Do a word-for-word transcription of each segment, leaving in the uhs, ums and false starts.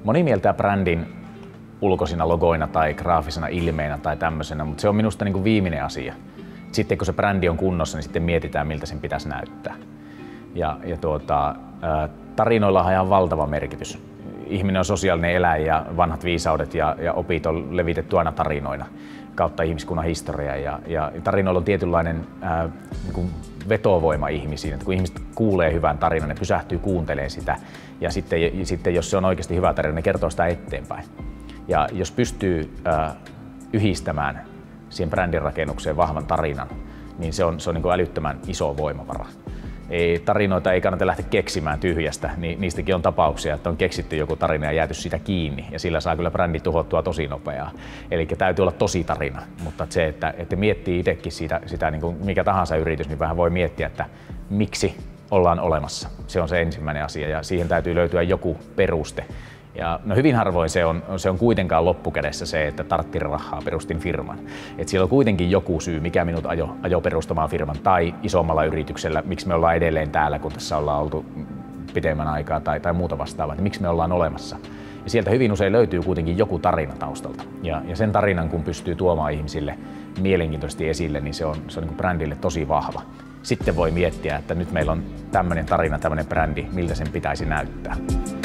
Moni mieltää brändin ulkoisina logoina tai graafisena ilmeinä tai tämmöisenä, mutta se on minusta niin kuin viimeinen asia. Sitten kun se brändi on kunnossa, niin sitten mietitään, miltä sen pitäisi näyttää. Ja, ja tuota, tarinoilla on ihan valtava merkitys. Ihminen on sosiaalinen eläin ja vanhat viisaudet ja, ja opit on levitetty aina tarinoina kautta ihmiskunnan historiaa. Ja, ja tarinoilla on tietynlainen ää, niin kuin vetovoima ihmisiin. Että kun ihmiset kuulee hyvän tarinan, ne pysähtyy kuuntelemaan sitä. Ja sitten, ja sitten jos se on oikeasti hyvä tarina, ne kertoo sitä eteenpäin. Ja jos pystyy ää, yhdistämään siihen brändin rakennukseen vahvan tarinan, niin se on, se on niin kuin älyttömän iso voimavara. Ei, tarinoita ei kannata lähteä keksimään tyhjästä, niin niistäkin on tapauksia, että on keksitty joku tarina ja jääty sitä kiinni, ja sillä saa kyllä brändi tuhottua tosi nopeaa. Eli täytyy olla tosi tarina, mutta se, että, että miettii itsekin sitä, sitä niin kuin mikä tahansa yritys, niin vähän voi miettiä, että miksi ollaan olemassa. Se on se ensimmäinen asia, ja siihen täytyy löytyä joku peruste. Ja no hyvin harvoin se on, se on kuitenkaan loppukädessä se, että tarttin rahaa, perustin firman. Et siellä on kuitenkin joku syy, mikä minut ajo, ajo perustamaan firman tai isommalla yrityksellä, miksi me ollaan edelleen täällä, kun tässä ollaan oltu pitemmän aikaa tai, tai muuta vastaavaa, että miksi me ollaan olemassa. Ja sieltä hyvin usein löytyy kuitenkin joku tarina taustalta. Ja, ja sen tarinan, kun pystyy tuomaan ihmisille mielenkiintoisesti esille, niin se on, se on niin kuin brändille tosi vahva. Sitten voi miettiä, että nyt meillä on tämmöinen tarina, tämmöinen brändi, miltä sen pitäisi näyttää.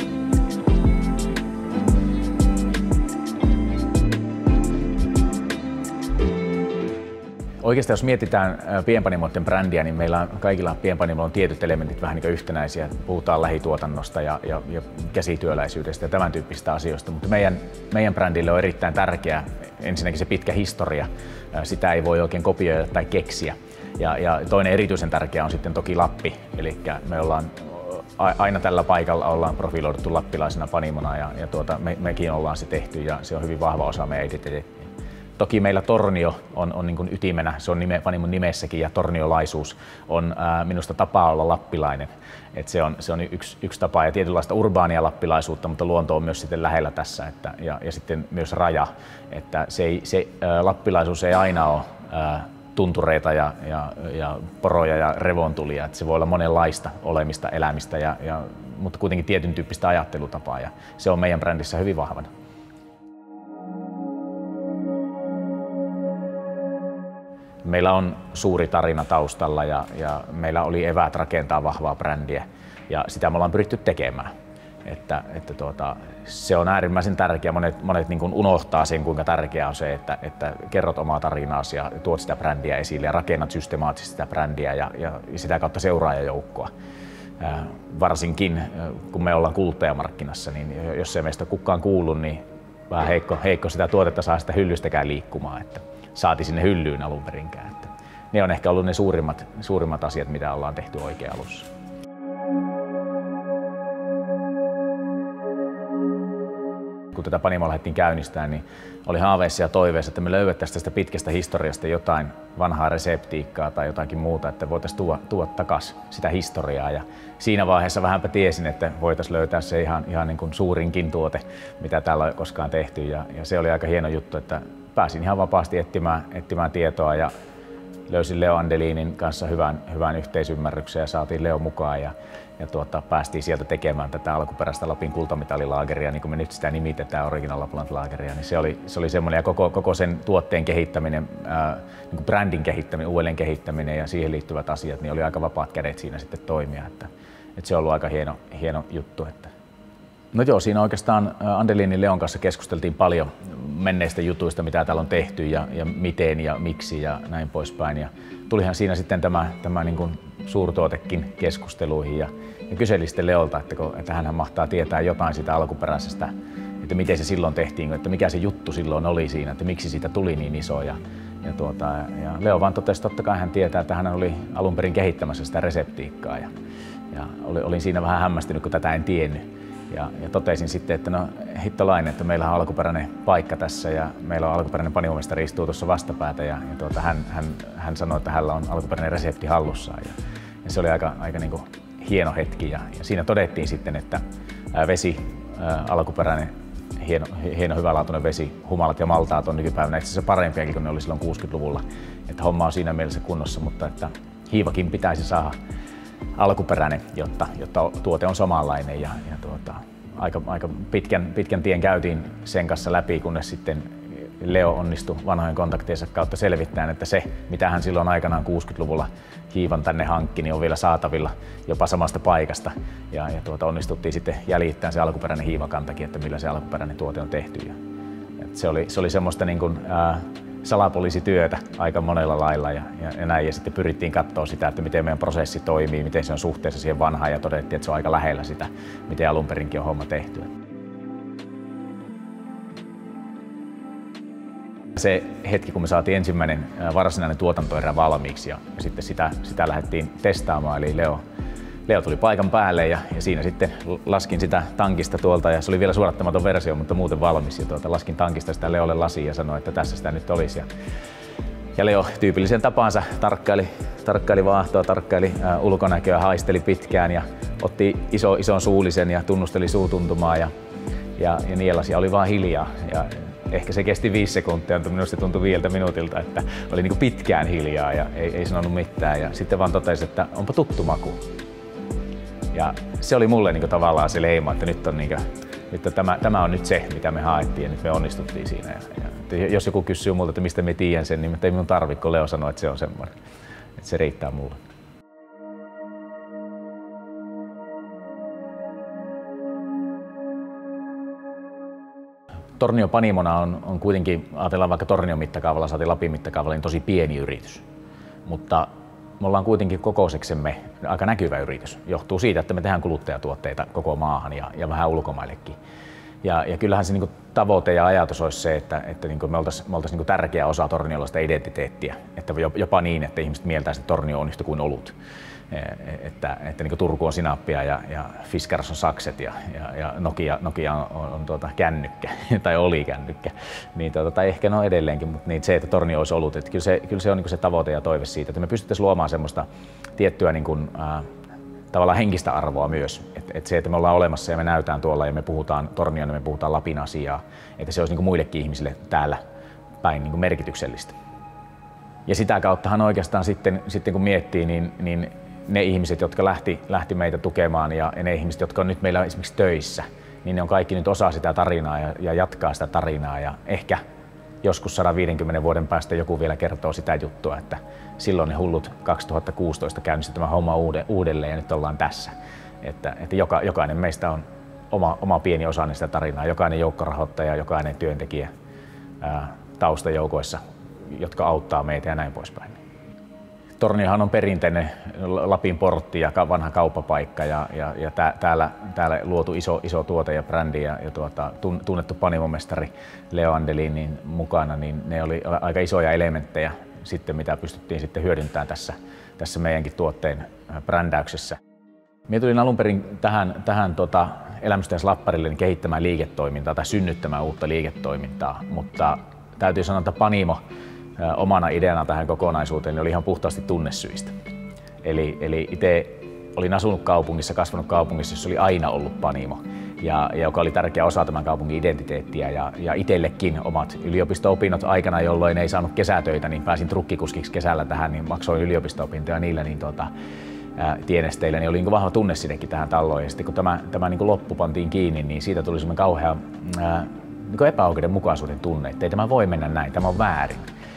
Oikeastaan jos mietitään pienpanimoiden brändiä, niin meillä on kaikilla pienpanimoilla on tietyt elementit vähän niin kuin yhtenäisiä. Puhutaan lähituotannosta ja, ja, ja käsityöläisyydestä ja tämän tyyppisistä asioista, mutta meidän, meidän brändille on erittäin tärkeä ensinnäkin se pitkä historia. Sitä ei voi oikein kopioida tai keksiä. Ja, ja toinen erityisen tärkeä on sitten toki Lappi, eli me ollaan aina tällä paikalla ollaan profiloiduttu lappilaisena panimona ja, ja tuota, me, mekin ollaan se tehty ja se on hyvin vahva osa meidän identiteettiä. Toki meillä Tornio on, on niin kuin ytimenä, se on nime, panimon nimessäkin, ja torniolaisuus on ää, minusta tapa olla lappilainen. Et se on, se on yksi, yksi tapa ja tietynlaista urbaania lappilaisuutta, mutta luonto on myös sitten lähellä tässä että, ja, ja sitten myös raja. Että se, ei, se ää, lappilaisuus ei aina ole ää, tuntureita ja, ja, ja poroja ja revontulia, että se voi olla monenlaista olemista, elämistä, ja, ja, mutta kuitenkin tietyn tyyppistä ajattelutapaa ja se on meidän brändissä hyvin vahvana. Meillä on suuri tarina taustalla ja, ja meillä oli eväät rakentaa vahvaa brändiä ja sitä me ollaan pyritty tekemään. Että, että tuota, se on äärimmäisen tärkeää. Monet, monet niin kuin unohtaa sen, kuinka tärkeää on se, että, että kerrot omaa tarinaasi ja tuot sitä brändiä esille ja rakennat systemaattisesti sitä brändiä ja, ja sitä kautta seuraajajoukkoa. Ää, varsinkin kun me ollaan kuluttajamarkkinassa, niin jos ei meistä kukaan kuulu, niin vähän heikko, heikko sitä tuotetta saa sitä hyllystäkään liikkumaan. Että saati sinne hyllyyn alun perinkään. Että ne on ehkä ollut ne suurimmat, suurimmat asiat, mitä ollaan tehty oikein alussa. Kun tätä panimoa lähdettiin käynnistämään, niin oli haaveissa ja toiveissa, että me löydettäisiin tästä pitkästä historiasta jotain vanhaa reseptiikkaa tai jotakin muuta, että voitaisiin tuoda, tuoda takaisin sitä historiaa. Ja siinä vaiheessa vähänpä tiesin, että voitaisiin löytää se ihan, ihan niin kuin suurinkin tuote, mitä täällä on koskaan tehty. Ja, ja se oli aika hieno juttu, että pääsin ihan vapaasti etsimään, etsimään tietoa ja löysin Leo Andelinin kanssa hyvän, hyvän yhteisymmärryksen ja saatiin Leo mukaan ja, ja tuota, päästiin sieltä tekemään tätä alkuperäistä Lapin kultamitalilaageria, niin kuin me nyt sitä nimitetään, Original Lapland laageria, niin se oli, se oli semmoinen ja koko, koko sen tuotteen kehittäminen, ää, niin kuin brändin kehittäminen, uudelleen kehittäminen ja siihen liittyvät asiat, niin oli aika vapaat kädet siinä sitten toimia, että, että se on ollut aika hieno, hieno juttu. Että. No joo, siinä oikeastaan Andelinin Leon kanssa keskusteltiin paljon menneistä jutuista, mitä täällä on tehty ja, ja miten ja miksi ja näin poispäin. Ja tulihan siinä sitten tämä, tämä niin kuin suurtuotekin keskusteluihin ja, ja kyseli sitten Leolta, että, kun, että hänhän mahtaa tietää jotain sitä alkuperäisestä, että miten se silloin tehtiin, että mikä se juttu silloin oli siinä, että miksi siitä tuli niin iso. Ja, ja, tuota, ja Leo vaan totesi, että totta kai hän tietää, että hän oli alun perin kehittämässä sitä reseptiikkaa ja, ja olin siinä vähän hämmästynyt, kun tätä en tiennyt. Ja, ja totesin sitten, että no hittolainen, että meillä on alkuperäinen paikka tässä ja meillä on alkuperäinen panimomestari istuu tuossa vastapäätä ja, ja tuota, hän, hän, hän sanoi, että hänellä on alkuperäinen resepti hallussaan. Ja, ja se oli aika, aika niin kuin hieno hetki ja, ja siinä todettiin sitten, että ää, vesi, ää, alkuperäinen, hieno, hieno hyvälaatuinen vesi, humalat ja maltaat on nykypäivänä itse asiassa parempiakin kuin ne oli silloin kuusikymmentäluvulla. Että homma on siinä mielessä kunnossa, mutta että hiivakin pitäisi saada alkuperäinen, jotta, jotta tuote on samanlainen ja, ja tuota, aika, aika pitkän, pitkän tien käytiin sen kanssa läpi, kunnes sitten Leo onnistui vanhojen kontaktiensa kautta selvittämään, että se, mitä hän silloin aikanaan kuusikymmentäluvulla hiivan tänne hankki, niin on vielä saatavilla jopa samasta paikasta. Ja, ja tuota, onnistuttiin sitten jäljittämään se alkuperäinen hiivakantakin, että millä se alkuperäinen tuote on tehty. Ja, se oli, se oli semmoista niin kuin, ää, salapoliisityötä aika monella lailla ja, ja, ja näin. Ja sitten pyrittiin katsoa sitä, että miten meidän prosessi toimii, miten se on suhteessa siihen vanhaan ja todettiin, että se on aika lähellä sitä, miten alun perinkin on homma tehty. Se hetki, kun me saatiin ensimmäinen varsinainen tuotantoerä valmiiksi ja sitten sitä, sitä lähdettiin testaamaan, eli Leo, Leo tuli paikan päälle ja, ja siinä sitten laskin sitä tankista tuolta ja se oli vielä suodattamaton versio, mutta muuten valmis. Ja tuolta laskin tankista sitä Leolle lasiin ja sanoin, että tässä sitä nyt olisi. Ja, ja Leo tyypillisen tapansa tarkkaili, tarkkaili vaahtoa, tarkkaili ä, ulkonäköä, haisteli pitkään ja otti iso, ison suullisen ja tunnusteli suutuntumaa ja, ja, ja nielasi ja oli vaan hiljaa. Ja, ehkä se kesti viisi sekuntia, mutta minusta se tuntui viieltä minuutilta, että oli niin kuin pitkään hiljaa ja ei, ei sanonut mitään. Ja sitten vaan totesi, että onpa tuttu maku. Ja se oli mulle niin kuin tavallaan se leima, että nyt on, niin kuin, nyt on tämä, tämä on nyt se, mitä me haettiin ja nyt me onnistuttiin siinä. Ja, ja jos joku kysyy multa, että mistä me tiedän sen, niin ei minun tarvitse, kun Leo sanoi, että se on semmoinen. Että se riittää mulle. Tornio Panimona on, on kuitenkin, ajatellaan vaikka Tornion mittakaavalla, saatiin Lapin mittakaavalla, niin tosi pieni yritys. Mutta me ollaan kuitenkin kokoiseksemme aika näkyvä yritys. Johtuu siitä, että me tehdään kuluttajatuotteita koko maahan ja, ja vähän ulkomaillekin. Ja, ja kyllähän se niin kuin tavoite ja ajatus olisi se, että, että niin kuin me oltaisiin oltais niin kuin tärkeä osa torniolaista identiteettiä. Että jopa niin, että ihmiset mieltäisivät, että Tornio on yhtä kuin olut. Että, että niin kuin Turku on sinappia ja, ja Fiskars on sakset ja, ja, ja Nokia, Nokia on, on, on tuota kännykkä tai oli kännykkä. Niin tuota, tai ehkä no edelleenkin, mutta niin se, että Tornio olisi olut. Että kyllä se, kyllä se on niin kuin se tavoite ja toive siitä, että me pystyttäisiin luomaan semmoista tiettyä niin kuin, äh, tavallaan henkistä arvoa myös. Että et se, että me ollaan olemassa ja me näytään tuolla ja me puhutaan Tornion ja me puhutaan Lapin asiaa, että se olisi niin kuin muillekin ihmisille täällä päin niin kuin merkityksellistä. Ja sitä kauttahan oikeastaan sitten, sitten kun miettii, niin, niin ne ihmiset, jotka lähti, lähti meitä tukemaan ja, ja ne ihmiset, jotka on nyt meillä esimerkiksi töissä, niin ne on kaikki nyt osa sitä tarinaa ja, ja jatkaa sitä tarinaa. Ja ehkä joskus sata viisikymmentä vuoden päästä joku vielä kertoo sitä juttua, että silloin ne hullut kaksituhattakuusitoista käynnisti tämä homma uudelleen ja nyt ollaan tässä. Että, että joka, jokainen meistä on oma, oma pieni osa sitä tarinaa, jokainen joukkorahoittaja, jokainen työntekijä ää, taustajoukoissa, jotka auttaa meitä ja näin poispäin. Torniohan on perinteinen Lapin portti ja vanha kauppapaikka ja, ja, ja tää, täällä, täällä luotu iso, iso tuote ja brändi ja, ja tuota, tunnettu panimomestari Leo Andelin niin mukana, niin ne oli aika isoja elementtejä sitten, mitä pystyttiin sitten hyödyntämään tässä, tässä meidänkin tuotteen brändäyksessä. Minä tulin alun perin tähän, tähän tota, Elämysten Slapparille niin kehittämään liiketoimintaa tai synnyttämään uutta liiketoimintaa, mutta täytyy sanoa, että Panimo omana ideana tähän kokonaisuuteen niin oli ihan puhtaasti tunnesyistä. Eli, eli itse olin asunut kaupungissa, kasvanut kaupungissa, jossa oli aina ollut Panimo, ja, ja joka oli tärkeä osa tämän kaupungin identiteettiä. Ja, ja itsellekin omat yliopisto-opinnot aikana, jolloin ei saanut kesätöitä, niin pääsin trukkikuskiksi kesällä tähän, niin maksoin yliopisto-opintoja niillä niin tuota, ää, tienesteillä, niin oli niin vahva tunnesidekin tähän talloon. Ja sitten kun tämä, tämä niin loppu pantiin kiinni, niin siitä tuli semmoinen kauhea ää, niin epäoikeudenmukaisuuden tunne, että ei tämä voi mennä näin, tämä on väärin.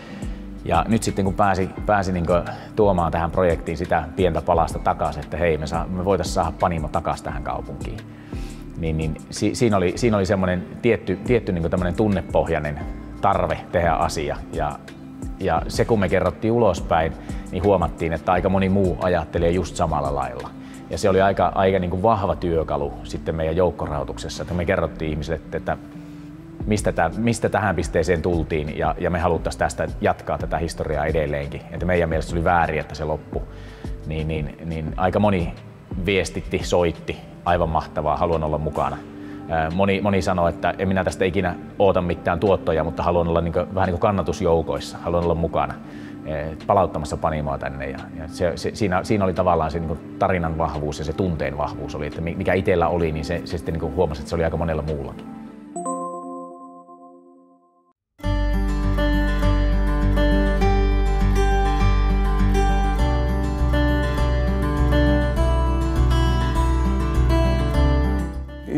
Ja nyt sitten kun pääsi, pääsi niin tuomaan tähän projektiin sitä pientä palasta takaisin, että hei, me, saa, me voitaisiin saada Panimo takaisin tähän kaupunkiin, niin, niin si, siinä oli, siinä oli semmoinen tietty, tietty niin tämmöinen tunnepohjainen tarve tehdä asia. Ja, ja se kun me kerrottiin ulospäin, niin huomattiin, että aika moni muu ajattelee just samalla lailla. Ja se oli aika, aika niin kuin vahva työkalu sitten meidän joukkorahoituksessa, että me kerrottiin ihmisille, että Mistä, täh, mistä tähän pisteeseen tultiin ja, ja me haluttaisiin tästä jatkaa tätä historiaa edelleenkin. Että meidän mielestä oli väärin, että se loppui. Niin, niin, niin aika moni viestitti, soitti, aivan mahtavaa, haluan olla mukana. Moni, moni sanoi, että en minä tästä ikinä oota mitään tuottoja, mutta haluan olla niin kuin, vähän niin kuin kannatusjoukoissa, haluan olla mukana palauttamassa Panimoa tänne. Ja, ja se, se, siinä, siinä oli tavallaan se niin kuin tarinan vahvuus ja se tunteen vahvuus oli, että mikä itsellä oli, niin se, se sitten niin kuin huomasi, että se oli aika monella muullakin.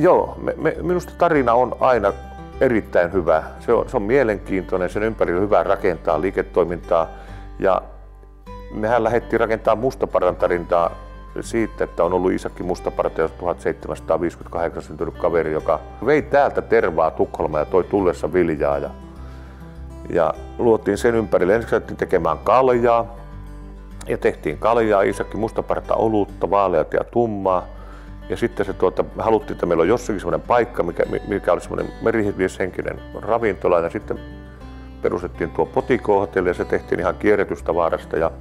Joo, me, me, minusta tarina on aina erittäin hyvä. Se on, se on mielenkiintoinen, sen ympärillä on hyvä rakentaa liiketoimintaa. Ja mehän lähdettiin rakentamaan Mustaparran tarinaa siitä, että on ollut Iisakki Mustaparta, jos tuhatseitsemänsataaviisikymmentäkahdeksan syntynyt kaveri, joka vei täältä tervaa Tukholmaan ja toi tullessa viljaa. Ja, ja luotiin sen ympärille. Ensin lähdettiin tekemään kaljaa ja tehtiin kaljaa, Iisakki Mustaparta, olutta, vaaleata ja tummaa. Ja sitten se, tuota, me haluttiin, että meillä on jossakin semmoinen paikka, mikä, mikä oli semmoinen merivieshenkinen ravintola. Ja sitten perustettiin tuo Potiko-hotelli ja se tehtiin ihan kierrätystavarasta. Ja,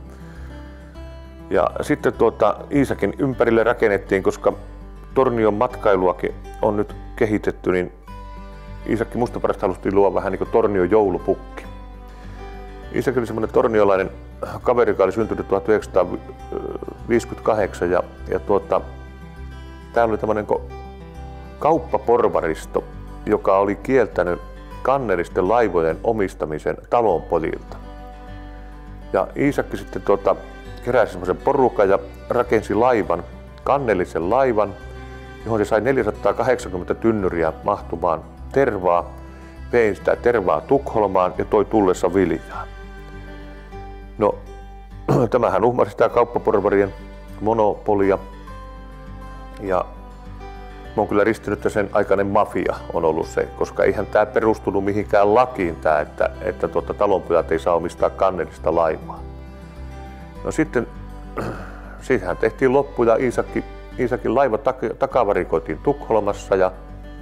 ja sitten tuota, Iisakin ympärille rakennettiin, koska Tornion matkailuakin on nyt kehitetty, niin Iisakki Mustaparasta haluttiin luoda vähän niin kuin Tornion joulupukki. Iisakki oli semmoinen torniolainen kaveri, joka oli syntynyt tuhatyhdeksänsataaviisikymmentäkahdeksan ja, ja tuota, täällä oli tämmöinen kauppaporvaristo, joka oli kieltänyt kannellisten laivojen omistamisen talonpojilta. Ja Iisakki sitten tuota, keräsi semmoisen porukan ja rakensi laivan, kannellisen laivan, johon se sai neljäsataakahdeksankymmentä tynnyriä mahtumaan tervaa, vei sitä tervaa Tukholmaan ja toi tullessa viljaa. No, tämähän uhmasi sitä kauppaporvarien monopolia. Ja mä oon kyllä ristinyt, että sen aikainen mafia on ollut se, koska eihän tämä perustunut mihinkään lakiin, tää, että, että tuota, talonpojat ei saa omistaa kannellista laivaa. No sitten, siitähän tehtiin loppu ja Iisakki, Iisakin laiva tak- takavarikoitiin Tukholmassa ja,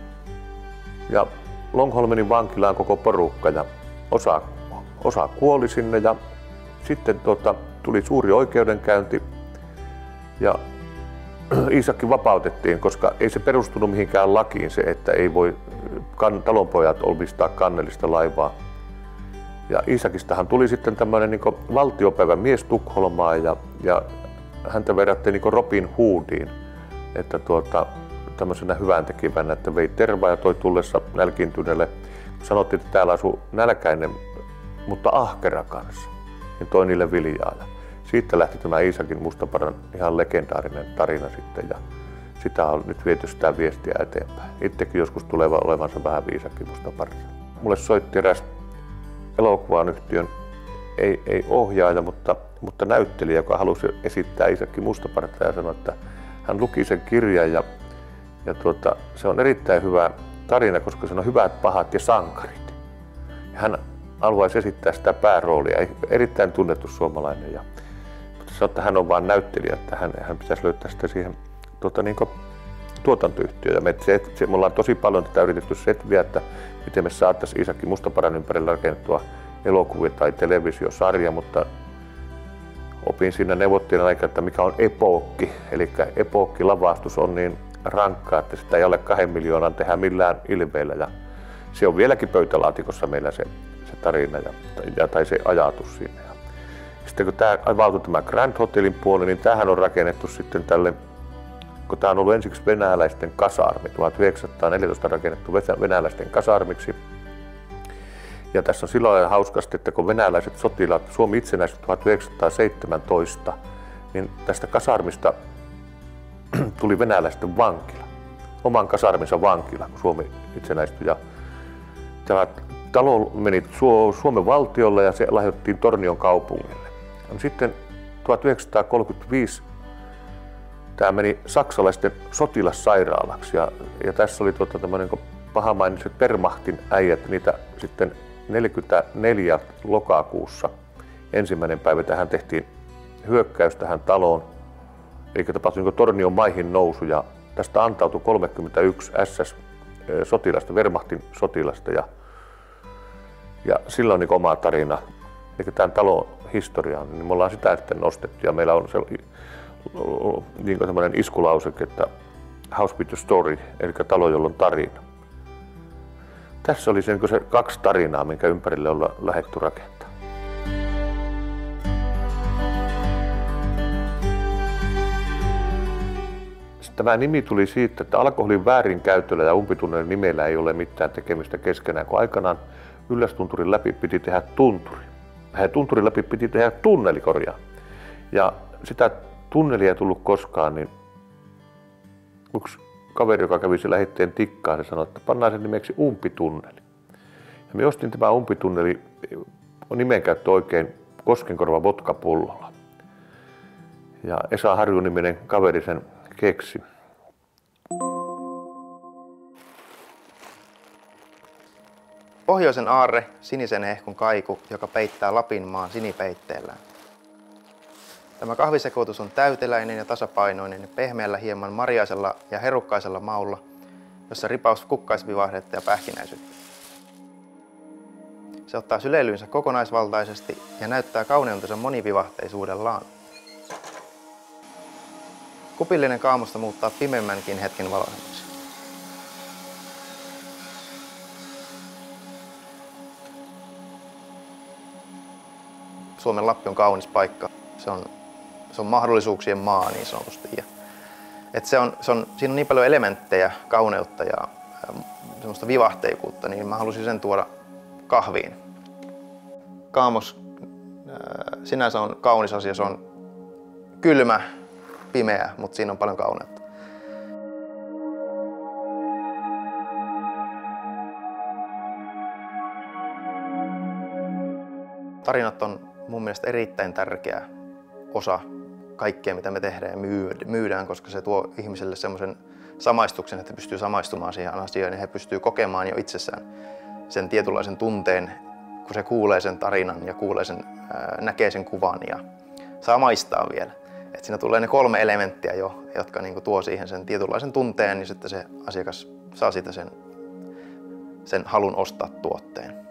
ja Långholmenin vankilaan koko porukka ja osa, osa kuoli sinne ja sitten tuota, tuli suuri oikeudenkäynti ja Iisakki vapautettiin, koska ei se perustunut mihinkään lakiin se, että ei voi kan, talonpojat omistaa kannellista laivaa. Ja Iisakistahan tuli sitten tämmöinen niin valtiopäivän mies Tukholmaan ja, ja häntä verrattiin niin Robin Hoodiin, että tuota, tämmöisenä hyväntekivänä, että vei tervaa ja toi tullessa nälkiintyneelle. Sanottiin, että täällä asuu nälkäinen, mutta ahkera kanssa, niin toi niille viljaa. Siitä lähti tämä Iisakin Mustaparran ihan legendaarinen tarina sitten ja sitä on nyt viety sitä viestiä eteenpäin. Itsekin joskus tulee olevansa vähän Iisakki Mustaparra. Mulle soitti eräs elokuvan yhtiön, ei, ei ohjaaja, mutta, mutta näyttelijä, joka halusi esittää Iisakki Mustapartaa ja sanoi, että hän luki sen kirjan ja, ja tuota, se on erittäin hyvä tarina, koska se on hyvät, pahat ja sankarit. Ja hän haluaisi esittää sitä pääroolia, erittäin tunnettu suomalainen. Ja, mutta se, että hän on vain näyttelijä, että hän, hän pitäisi löytää sitä siihen tuota, niin kuin tuotantoyhtiö. Ja me, se, se, me ollaan tosi paljon tätä yritetty setviä, että miten me saataisiin Iisakki Mustaparran ympärillä rakennettua elokuvia tai televisiosarja, mutta opin siinä neuvottelun aikana, että mikä on epookki. Eli epookkilavastus on niin rankkaa, että sitä ei alle kahden miljoonan tehdä millään ilveellä. Ja se on vieläkin pöytälaatikossa meillä se, se tarina ja, ja, tai se ajatus siinä. Ja sitten kun tämä avautui tämä Grand Hotelin puoli, niin tämähän on rakennettu sitten tälle, kun tämä on ollut ensiksi venäläisten kasarmi, tuhatyhdeksänsataaneljätoista rakennettu venäläisten kasarmiksi. Ja tässä on silloin hauskasti, että kun venäläiset sotilaat, Suomi itsenäistyi tuhatyhdeksänsataaseitsemäntoista, niin tästä kasarmista tuli venäläisten vankila, oman kasarminsa vankila, kun Suomi itsenäistyi. Ja tämä talo meni Suomen valtiolle ja se lahjoitettiin Tornion kaupungille. Sitten tuhatyhdeksänsataakolmekymmentäviisi tämä meni saksalaisten sotilassairaalaksi ja, ja tässä oli tuota tämmöinen pahamainiset Wehrmachtin äijät, niitä sitten neljäkymmentäneljä lokakuussa ensimmäinen päivä tähän tehtiin hyökkäys tähän taloon, eli tapahtui niin Tornion maihin nousu ja tästä antautui kolmekymmentäyksi S S-sotilasta, Wehrmachtin sotilasta ja, ja sillä on niin oma tarina. Eli tämän talon historia, niin me ollaan sitä sitten nostettu ja meillä on se niin semmoinen iskulauseke, että House with a Story, eli talo, jolla on tarina. Tässä oli se, niin se kaksi tarinaa, minkä ympärille ollaan lähdetty rakentamaan. Tämä nimi tuli siitä, että alkoholin väärinkäytöllä ja umpitunnelin nimellä ei ole mitään tekemistä keskenään, kun aikanaan Yllästunturin läpi piti tehdä tunturi. Tunturin läpi piti tehdä tunneli, korjaa. Ja sitä tunnelia ei tullut koskaan, niin yksi kaveri, joka kävi siellä Heitteen tikkaa, se sanoi, että pannaan sen nimeksi Umpitunneli. Ja me ostin tämä Umpitunneli, on nimenkäyttö oikein, Koskenkorva vodkapullolla. Ja Esa Harju-niminen kaveri sen keksi. Pohjoisen aarre, sinisen hehkun kaiku, joka peittää Lapin maan sinipeitteellään. Tämä kahvisekoitus on täyteläinen ja tasapainoinen, pehmeällä hieman marjaisella ja herukkaisella maulla, jossa ripaus kukkaisvivahdetta ja pähkinäisyyttä. Se ottaa syleilyynsä kokonaisvaltaisesti ja näyttää kauneutensa monivivahteisuudellaan. Kupillinen kaamusta muuttaa pimemmänkin hetken valoisemmaksi. Suomen Lappi on kaunis paikka. Se on, se on mahdollisuuksien maa niin sanotusti. Ja, et se on, se on, siinä on niin paljon elementtejä, kauneutta ja, ja semmoista vivahteikuutta, niin mä halusin sen tuoda kahviin. Kaamos äh, sinänsä on kaunis asia. Se on kylmä, pimeä, mutta siinä on paljon kauneutta. Tarinat on mun mielestä erittäin tärkeä osa kaikkea, mitä me tehdään ja myydään, koska se tuo ihmiselle semmoisen samaistuksen, että he pystyy samaistumaan siihen asiaan ja he pystyy kokemaan jo itsessään sen tietynlaisen tunteen, kun se kuulee sen tarinan ja kuulee sen, ää, näkee sen kuvan ja saa maistaa vielä. Et siinä tulee ne kolme elementtiä jo, jotka niinku tuo siihen sen tietynlaisen tunteen, niin sitten se asiakas saa siitä sen, sen halun ostaa tuotteen.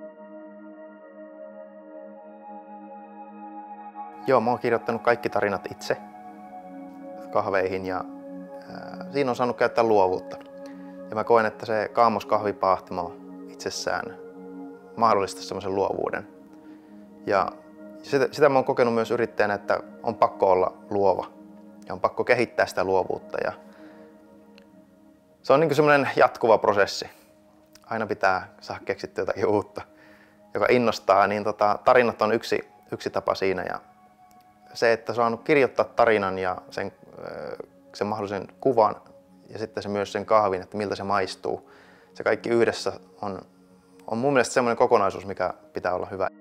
Joo, mä oon kirjoittanut kaikki tarinat itse kahveihin ja ää, siinä on saanut käyttää luovuutta. Ja mä koen, että se Kaamos kahvipahtimo itsessään mahdollistaa semmoisen luovuuden. Ja sitä, sitä mä oon kokenut myös yrittäjänä, että on pakko olla luova ja on pakko kehittää sitä luovuutta. Ja se on niin kuin semmoinen jatkuva prosessi. Aina pitää saada keksittyä jotakin uutta, joka innostaa, niin tota, tarinat on yksi, yksi tapa siinä. Ja se, että on saanut kirjoittaa tarinan ja sen, sen mahdollisen kuvan ja sitten se myös sen kahvin, että miltä se maistuu. Se kaikki yhdessä on, on mun mielestä semmoinen kokonaisuus, mikä pitää olla hyvä.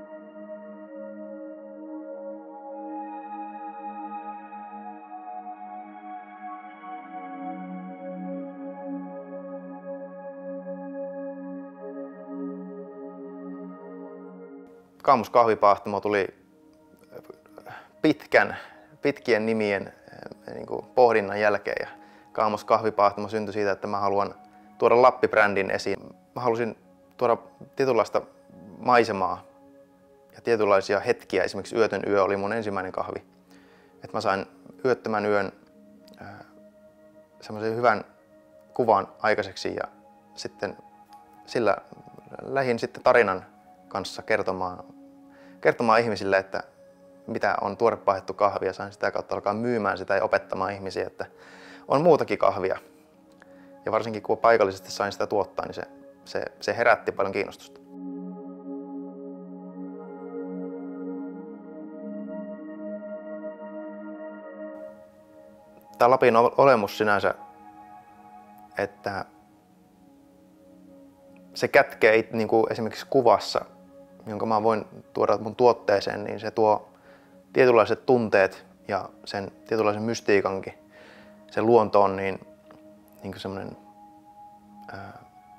Kaamos kahvipahtimo tuli pitkän, pitkien nimien niin kuin pohdinnan jälkeen. Ja Kaamos kahvipahtimo syntyi siitä, että mä haluan tuoda Lappi-brändin esiin. Mä halusin tuoda tietynlaista maisemaa ja tietynlaisia hetkiä. Esimerkiksi Yötön yö oli mun ensimmäinen kahvi. Että mä sain yöttömän yön äh, semmoisen hyvän kuvan aikaiseksi ja sitten sillä lähdin sitten tarinan kanssa kertomaan, kertomaan ihmisille, että mitä on tuorepahdettu kahvia. Sain sitä kautta alkaa myymään sitä ja opettamaan ihmisiä, että on muutakin kahvia. Ja varsinkin kun paikallisesti sain sitä tuottaa, niin se, se, se herätti paljon kiinnostusta. Tämä Lapin olemus sinänsä, että se kätkee niin kuin esimerkiksi kuvassa, jonka mä voin tuoda mun tuotteeseen, niin se tuo tietynlaiset tunteet ja sen tietynlaisen mystiikankin. Se luonto on niin, niin kuin semmoinen ää,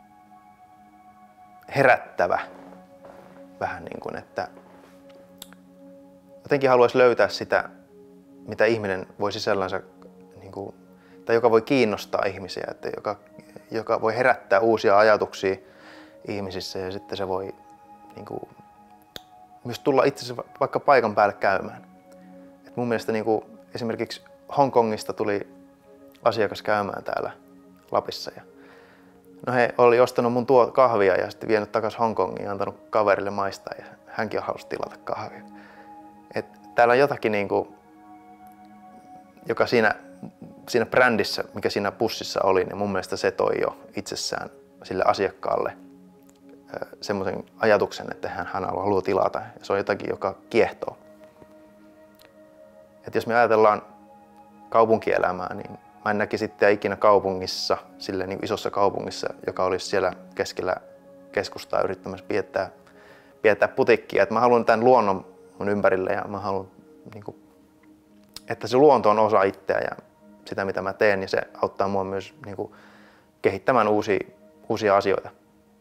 herättävä vähän niin kuin, että jotenkin haluaisi löytää sitä, mitä ihminen voi sisällänsä, niin kuin, tai joka voi kiinnostaa ihmisiä, että joka, joka voi herättää uusia ajatuksia ihmisissä ja sitten se voi niin kuin, myös tulla itse asiassa vaikka paikan päälle käymään. Et mun mielestä niin kuin, esimerkiksi Hongkongista tuli asiakas käymään täällä Lapissa. Ja, no he oli ostanut mun tuo kahvia ja sitten vienyt takaisin Hongkongiin ja antanut kaverille maistaa ja hänkin halusi tilata kahvia. Et täällä on jotakin, niin kuin, joka siinä, siinä brändissä, mikä siinä pussissa oli, niin mun mielestä se toi jo itsessään sille asiakkaalle semmoisen ajatuksen, että hän, hän haluaa tilata. Ja se on jotakin, joka kiehtoo. Et jos me ajatellaan kaupunkielämää, niin mä en näkisi sitten ikinä kaupungissa, sille niin isossa kaupungissa, joka olisi siellä keskellä keskustaa yrittämässä piettää, piettää putiikkia. Et mä haluan tämän luonnon mun ympärille ja mä haluan, niin kuin, että se luonto on osa itseä ja sitä mitä mä teen, niin se auttaa mua myös niin kuin, kehittämään uusia, uusia asioita.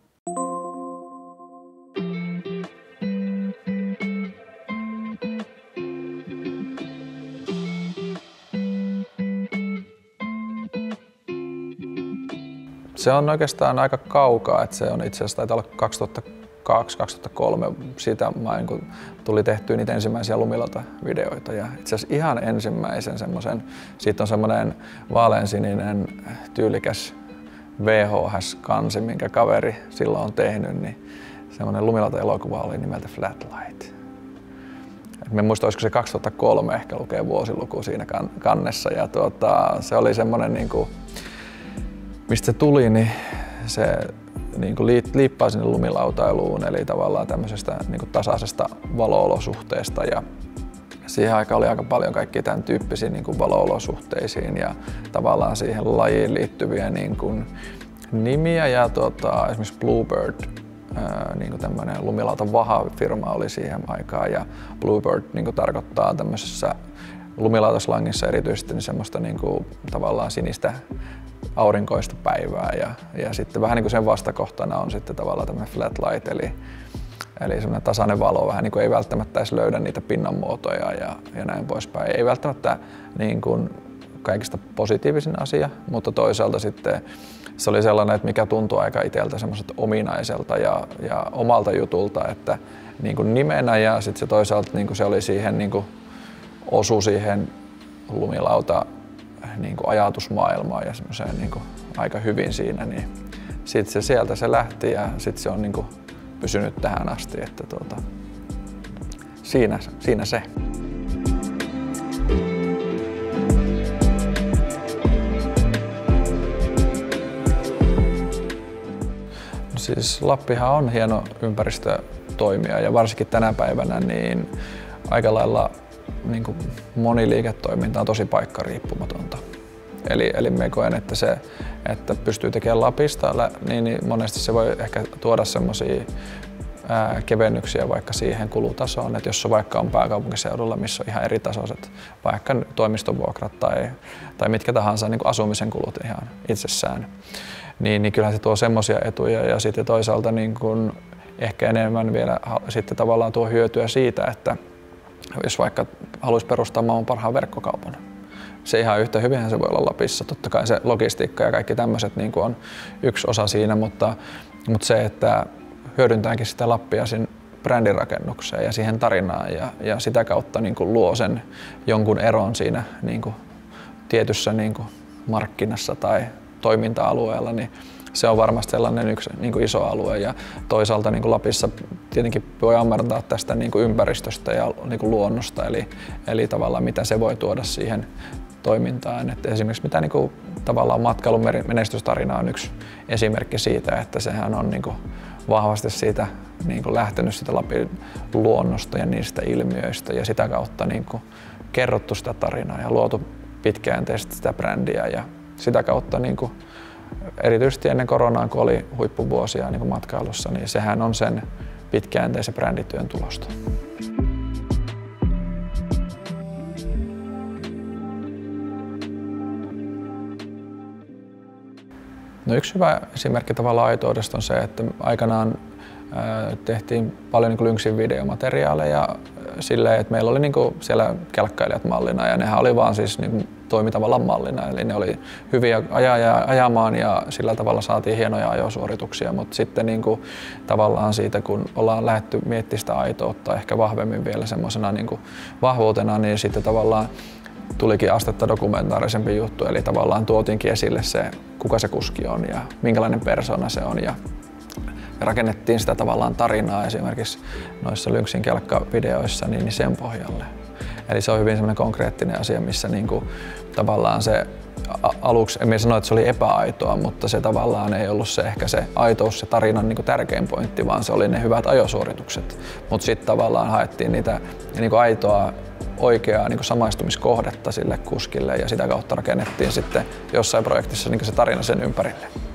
Se on oikeastaan aika kaukaa, että se on itse asiassa taitaa olla kaksituhattakaksi kaksituhattakolme, siitä mä tuli tehtyä niitä ensimmäisiä Lumilauta-videoita ja itse asiassa ihan ensimmäisen semmoisen, siitä on semmoinen vaaleansininen tyylikäs V H S-kansi, minkä kaveri silloin on tehnyt, niin semmoinen Lumilauta-elokuva oli nimeltä Flatlight. Et mä en muista, olisiko se kaksituhattakolme ehkä lukee vuosiluku siinä kannessa ja tuota, se oli semmoinen niinku, mistä se tuli, niin se niin kuin liippaa sinne lumilautailuun, eli tavallaan tämmöisestä niin kuin tasaisesta valo-olosuhteesta. Ja siihen aikaan oli aika paljon kaikkia tämän tyyppisiä niin kuin valo-olosuhteisiin ja tavallaan siihen lajiin liittyviä niin kuin nimiä. Ja tuota, esimerkiksi Bluebird, ää, niin kuin tämmöinen lumilautan vaha-firma oli siihen aikaan. Ja Bluebird niin kuin tarkoittaa tämmöisessä lumilautaslanginsa erityisesti niin semmoista niin kuin, tavallaan sinistä aurinkoista päivää ja, ja sitten vähän niin kuin sen vastakohtana on sitten tavallaan tämmöinen flat light eli, eli semmoinen tasainen valo, vähän niin kuin ei välttämättä edes löydä niitä pinnanmuotoja ja, ja näin poispäin. Ei välttämättä niin kuin kaikista positiivisin asia, mutta toisaalta sitten se oli sellainen, että mikä tuntui aika itseltä semmoiselta ominaiselta ja, ja omalta jutulta, että niin kuin nimenä ja sitten se toisaalta niin kuin se oli siihen niin kuin osu siihen lumilauta niin kuin ajatusmaailmaan ja semmoiseen niin kuin aika hyvin siinä, niin sitten se sieltä se lähti ja sitten se on niin kuin pysynyt tähän asti, että tuota, siinä, siinä se. No siis Lappihan on hieno ympäristö toimia ja varsinkin tänä päivänä niin aika lailla niin kuin moni liiketoiminta on tosi paikkariippumatonta. Eli, eli me koen, että se, että pystyy tekemään Lapista, niin, niin monesti se voi ehkä tuoda semmoisia kevennyksiä vaikka siihen kulutasoon, että jos vaikka on pääkaupunkiseudulla, missä on ihan eri tasoiset vaikka toimistovuokrat tai, tai mitkä tahansa niin kuin asumisen kulut ihan itsessään, niin, niin kyllähän se tuo semmoisia etuja ja sitten toisaalta niin kuin ehkä enemmän vielä sitten tavallaan tuo hyötyä siitä, että jos vaikka haluaisi perustaa maailman parhaan verkkokaupan. Se ihan yhtä hyvinhän se voi olla Lapissa. Totta kai se logistiikka ja kaikki tämmöiset niin on yksi osa siinä, mutta, mutta se, että hyödyntäänkin sitä Lappia sen brändirakennukseen ja siihen tarinaan ja, ja sitä kautta niin kuin luo sen jonkun eron siinä niin kuin tietyssä niin kuin markkinassa tai toiminta-alueella, niin se on varmasti sellainen yksi niin kuin iso alue ja toisaalta niin kuin Lapissa tietenkin voi ammentaa tästä niin kuin ympäristöstä ja niin kuin luonnosta, eli, eli tavallaan mitä se voi tuoda siihen toimintaan. Et esimerkiksi mitä niin kuin, tavallaan matkailun menestystarina on yksi esimerkki siitä, että sehän on niin kuin, vahvasti siitä niin kuin lähtenyt sitä Lapin luonnosta ja niistä ilmiöistä ja sitä kautta niin kuin, kerrottu sitä tarinaa ja luotu pitkäjänteisesti sitä brändiä ja sitä kautta niin kuin, erityisesti ennen koronaa, kun oli huippuvuosia niin kuin matkailussa, niin sehän on sen pitkäjänteisen brändityön tulosta. No yksi hyvä esimerkki tavallaan aitoudesta on se, että aikanaan ää, tehtiin paljon niin kuin Lynxin videomateriaaleja silleen, että meillä oli niin kuin siellä kelkkailijat mallina ja nehän oli vaan siis niin kuin toimi tavallaan mallina, eli ne oli hyviä ajaa ajamaan ja sillä tavalla saatiin hienoja ajosuorituksia, mutta sitten niin kuin, tavallaan siitä, kun ollaan lähdetty miettimään sitä aitoutta ehkä vahvemmin vielä semmoisena niin kuin vahvuutena, niin sitten tavallaan tulikin astetta dokumentaarisempi juttu, eli tavallaan tuotiinkin esille se, kuka se kuski on ja minkälainen persona se on ja rakennettiin sitä tavallaan tarinaa esimerkiksi noissa Lynxin kelkkavideoissa niin sen pohjalle. Eli se on hyvin semmoinen konkreettinen asia, missä niinku tavallaan se aluksi, en sano, että se oli epäaitoa, mutta se tavallaan ei ollut se ehkä se aitous, se tarinan niinku tärkein pointti, vaan se oli ne hyvät ajosuoritukset. Mutta sitten tavallaan haettiin niitä niinku aitoa oikeaa niin kuin samaistumiskohdetta sille kuskille ja sitä kautta rakennettiin sitten jossain projektissa niin kuin se tarina sen ympärille.